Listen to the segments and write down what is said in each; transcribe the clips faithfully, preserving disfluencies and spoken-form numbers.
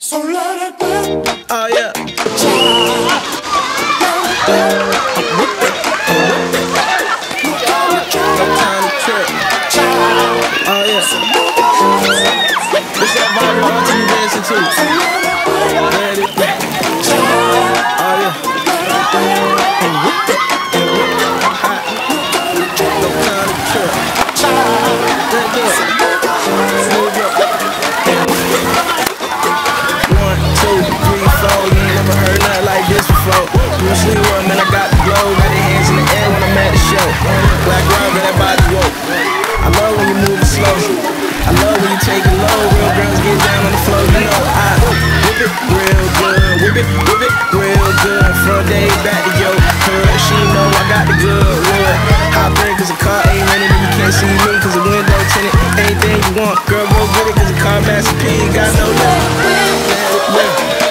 So let it whip. Oh yeah. Oh yeah. This that vibe all to you dancing to. Let it whip. Oh yeah. And whip it. And whip it. Hot. No kind of trip. Let go. Move up. One, two, three, four. You ain't never heard nothing like this before. Bruce Lee, what man, I got the glow. Got your hands in the air when I'm at the show. Black round, got that body woke. I love when you move it slow. I love when you take it low. Real girls get down on the floor. You know I whip it real good. Whip it, whip it real good. Front day back to your hood. She know I got the good wood. Hop in cause the car ain't rented and you can't see me cause the window tinted. Anything you want, girl, go get it cause the car Master P ain't got no limit. Let it whip.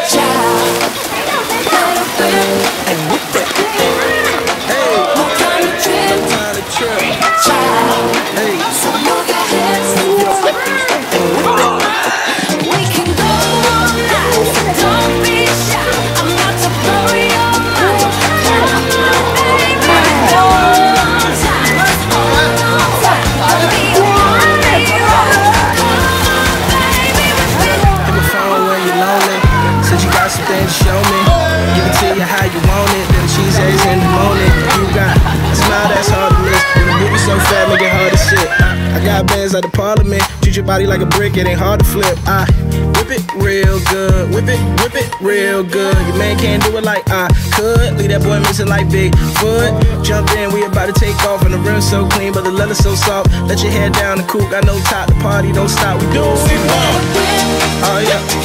And whip it. Hey, no time to trip. Hey, so move your hips. And whip it. We can go all night, so don't be shy. I'm about to blow your mind. Come on, baby, hold on tight, hold on tight. I'll be on the road. Come on, baby, Hit my phone when you're lonely. Said you got some things to show me. Give it to you how you want it. Then cheese eggs in the morning. You got a smile that's hard to miss. When the booty so fat, make it hard to sit. I got bands like the Parliament. Treat your body like a brick, it ain't hard to flip. I whip it real good. Whip it, whip it real good. Your man can't do it like I could. Leave that boy missing like Bigfoot. Jump in, we about to take off. And the rim so clean, but the leather so soft. Let your hair down the coupe, got no top. The party don't stop. We do what we want. Oh yeah.